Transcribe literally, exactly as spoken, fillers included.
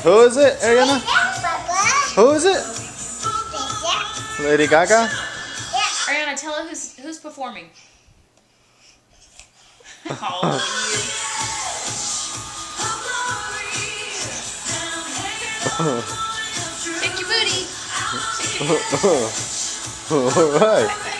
Who is it, Ariana? Who is it? Lady Gaga? Ariana, tell her who's who's performing. Oh, Shake your booty. All right.